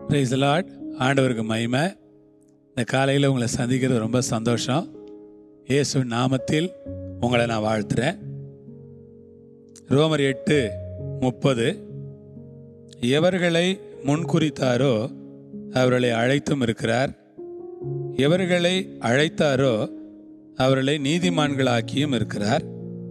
Praise the Lord. ஆண்டவருக்கு மகிமை. இந்த காலையில் உங்களை சந்திக்கிறது ரொம்ப சந்தோஷம். இயேசுவின் நாமத்தில் உங்களை நான் வாழ்த்துறேன். ரோமர் 8:30 எவர்களை முன்குறித்தாரோ அவர்களை அழைத்தும் இருக்கிறார், எவர்களை அழைத்தாரோ அவர்களை நீதிமான்களாக்கியும் இருக்கிறார்,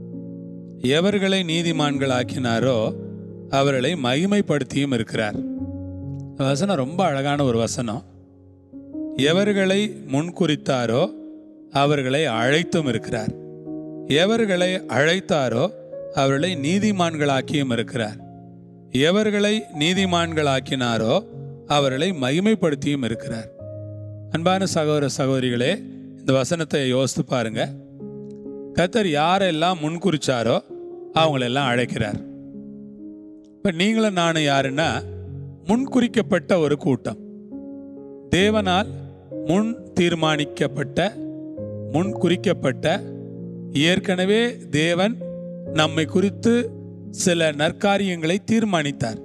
எவர்களை நீதிமான்களாக்கினாரோ அவர்களை மகிமைப்படுத்தியும் இருக்கிறார். வசனம் ரொம்ப அழகான ஒரு வசனம். எவர்களை முன்குறித்தாரோ அவர்களை அழைத்தும் இருக்கிறார், எவர்களை அழைத்தாரோ அவர்களை நீதிமான்களாக்கியும் இருக்கிறார், எவர்களை நீதிமான்களாக்கினாரோ அவர்களை மகிமைப்படுத்தியும் இருக்கிறார். அன்பான சகோதர சகோதரிகளே, இந்த வசனத்தை யோசித்து பாருங்க. கர்த்தர் யாரெல்லாம் முன்குறிச்சாரோ அவங்களெல்லாம் அழைக்கிறார். இப்போ நீங்களும் நானும் யாருன்னா முன்குறிக்கப்பட்ட ஒரு கூட்டம். தேவனால் முன் தீர்மானிக்கப்பட்ட, முன்குறிக்கப்பட்ட, ஏற்கனவே தேவன் நம்மை குறித்து சில நற்காரியங்களை தீர்மானித்தார்.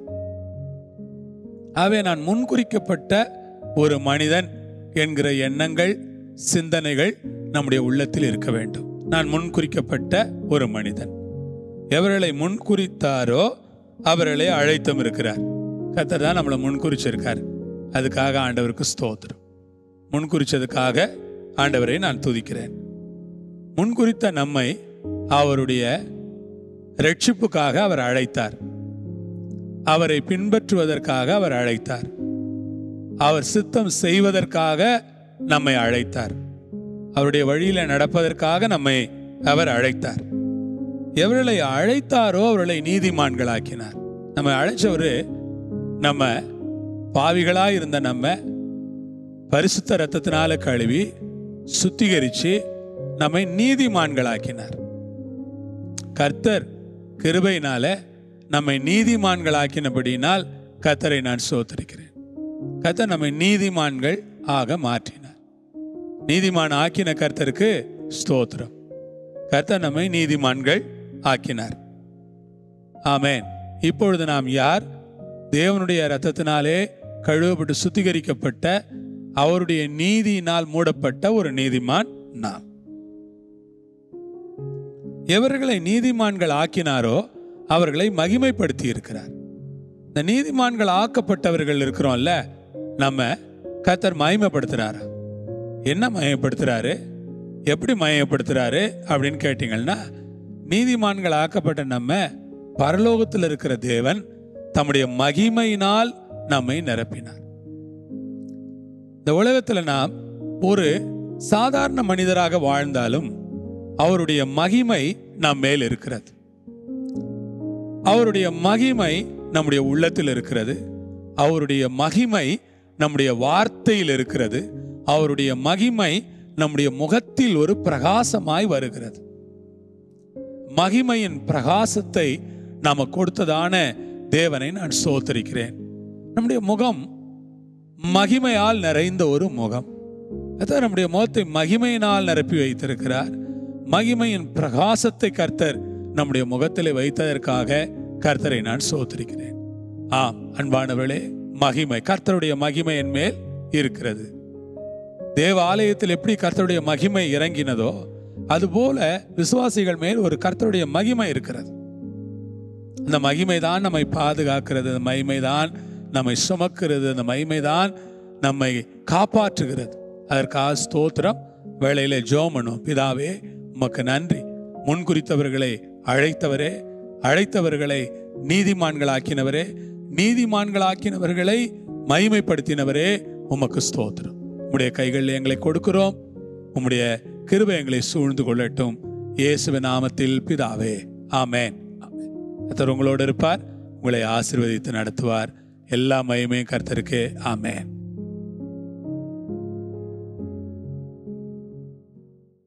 ஆகவே நான் முன்குறிக்கப்பட்ட ஒரு மனிதன் என்கிற எண்ணங்கள், சிந்தனைகள் நம்முடைய உள்ளத்தில் இருக்க வேண்டும். நான் முன்குறிக்கப்பட்ட ஒரு மனிதன். எவர்களை முன்குறித்தாரோ அவர்களை அழைத்தும் இருக்கிறார். கர்த்தர் தான் நம்மளை முன்குறிச்சிருக்கார். அதுக்காக ஆண்டவருக்கு ஸ்தோத்திரம். முன்குறிச்சதுக்காக ஆண்டவரை நான் துதிக்கிறேன். முன்குறித்த நம்மை அவருடைய ரட்சிப்புக்காக அவர் அழைத்தார். அவரை பின்பற்றுவதற்காக அவர் அழைத்தார். அவர் சித்தம் செய்வதற்காக நம்மை அழைத்தார். அவருடைய வழியில நடப்பதற்காக நம்மை அவர் அழைத்தார். எவர்களை அழைத்தாரோ அவர்களை நீதிமான்களாக்கினார். நம்மை அழைச்சவர் நம்ம பாவிகளாக இருந்த நம்ம பரிசுத்த இரத்தத்தினால கழுவி சுத்திகரித்து நம்மை நீதிமான்களாக்கினார். கர்த்தர் கிருபையினால நம்மை நீதிமான்களாக்கினபடியினால் கர்த்தரை நான் ஸ்தோத்திரிக்கிறேன். கர்த்தர் நம்மை நீதிமான்கள் ஆக மாற்றினார். நீதிமான் ஆக்கின கர்த்தருக்கு ஸ்தோத்திரம். கர்த்தர் நம்மை நீதிமான்கள் ஆக்கினார். ஆமென். இப்பொழுது நாம் யார்? தேவனுடைய இரத்தத்தினாலே கழுவப்பட்டு சுத்திகரிக்கப்பட்ட, அவருடைய நீதியினால் மூடப்பட்ட ஒரு நீதிமான் நாம். எவர்களை நீதிமான்கள் ஆக்கினாரோ அவர்களை மகிமைப்படுத்தி இருக்கிறார். இந்த நீதிமான்கள் ஆக்கப்பட்டவர்கள் இருக்கிறோம்ல, நம்ம கர்த்தர் மகிமைப்படுத்துறாரா? என்ன மகிமைப்படுத்துறாரு? எப்படி மகிமைப்படுத்துறாரு அப்படின்னு கேட்டீங்கன்னா, நீதிமான்கள் ஆக்கப்பட்ட நம்ம பரலோகத்தில் இருக்கிற தேவன் தம்முடைய மகிமையினால் நம்மை நிரப்பினார். இந்த உலகத்தில் நாம் ஒரு சாதாரண மனிதராக வாழ்ந்தாலும் அவருடைய மகிமை நம் மேல் இருக்கிறது. அவருடைய மகிமை நம்முடைய உள்ளத்தில் இருக்கிறது. அவருடைய மகிமை நம்முடைய வார்த்தையில் இருக்கிறது. அவருடைய மகிமை நம்முடைய முகத்தில் ஒரு பிரகாசமாய் வருகிறது. மகிமையின் பிரகாசத்தை நாம கொடுத்ததான தேவனை நான் ஸ்தோத்திரிக்கிறேன். நம்முடைய முகம் மகிமையால் நிறைந்த ஒரு முகம். அதான் நம்முடைய முகத்தை மகிமையினால் நிரப்பி வைத்திருக்கிறார். மகிமையின் பிரகாசத்தை கர்த்தர் நம்முடைய முகத்திலே வைத்ததற்காக கர்த்தரை நான் ஸ்தோத்திரிக்கிறேன். ஆம் அன்பானவர்களே, மகிமை, கர்த்தருடைய மகிமை என் மேல் இருக்கிறது. தேவ ஆலயத்தில் எப்படி கர்த்தருடைய மகிமை இறங்கினதோ அதுபோல விசுவாசிகள் மேல் ஒரு கர்த்தருடைய மகிமை இருக்கிறது. அந்த மகிமை தான் நம்மை பாதுகாக்கிறது, அந்த மகிமை தான் நம்மை சுமக்கிறது, அந்த மகிமை தான் நம்மை காப்பாற்றுகிறது. அதற்காக ஸ்தோத்திரம். வேளையிலே ஜெபம் பண்ணும். பிதாவே, உமக்கு நன்றி. முன்குறித்தவர்களை அழைத்தவரே, அழைத்தவர்களை நீதிமான்களாக்கினவரே, நீதிமான்களாக்கினவர்களை மகிமைப்படுத்தினவரே, உமக்கு ஸ்தோத்திரம். உம்முடைய கைகளில் எங்களை கொடுக்கிறோம். உம்முடைய கிருபை எங்களை சூழ்ந்து கொள்ளட்டும். இயேசுவின் நாமத்தில் பிதாவே, ஆமென். கர்த்தர் உங்களோடு இருப்பார், உங்களை ஆசீர்வதித்து நடத்துவார். எல்லா மகிமையும் கர்த்தருக்கு. ஆமென்.